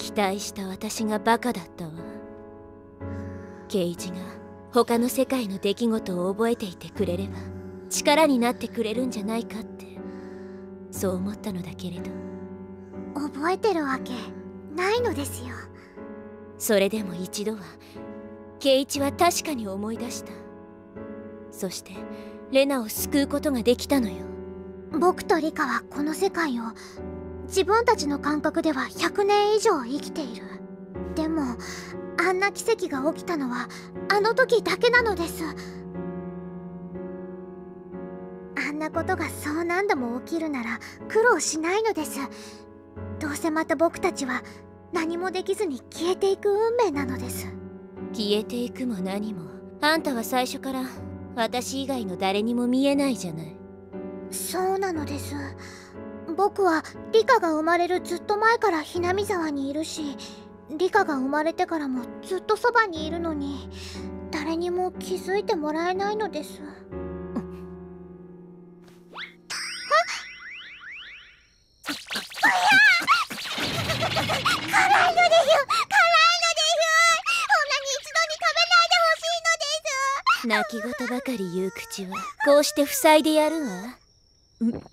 期待した私がバカだったわ。ケイジが他の世界の出来事を覚えていてくれれば力になってくれるんじゃないかって、そう思ったのだけれど。 覚えてるわけないのですよ。 それでも一度はケイイチは確かに思い出した。そしてレナを救うことができたのよ。 僕とリカはこの世界を自分たちの感覚では100年以上生きている。でもあんな奇跡が起きたのはあの時だけなのです。あんなことがそう何度も起きるなら苦労しないのです。どうせまた僕たちは何もできずに消えていく運命なのです。 消えていくも何も、あんたは最初から私以外の誰にも見えないじゃない。 そうなのです。僕はリカが生まれるずっと前からひなみ沢にいるし、リカが生まれてからもずっとそばにいるのに誰にも気づいてもらえないのです。辛いのでしょ、辛いのでしょ。ほんなに一度に食べないでほしいのです。 泣き言ばかり言う口はこうして塞いでやるわ。 そんなに飲ん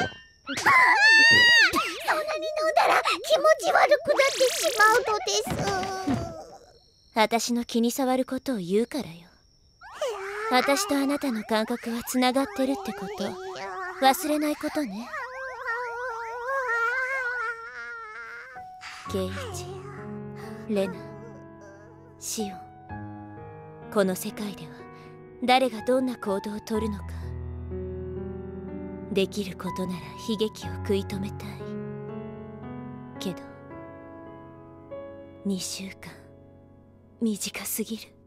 だら気持ち悪くなってしまうのです。 私の気に障ることを言うからよ。私とあなたの感覚はつながってるってこと忘れないことね。ケイイチ、レナ、シオン、この世界では誰がどんな行動をとるのか、できることなら悲劇を食い止めたいけど2週間短すぎる。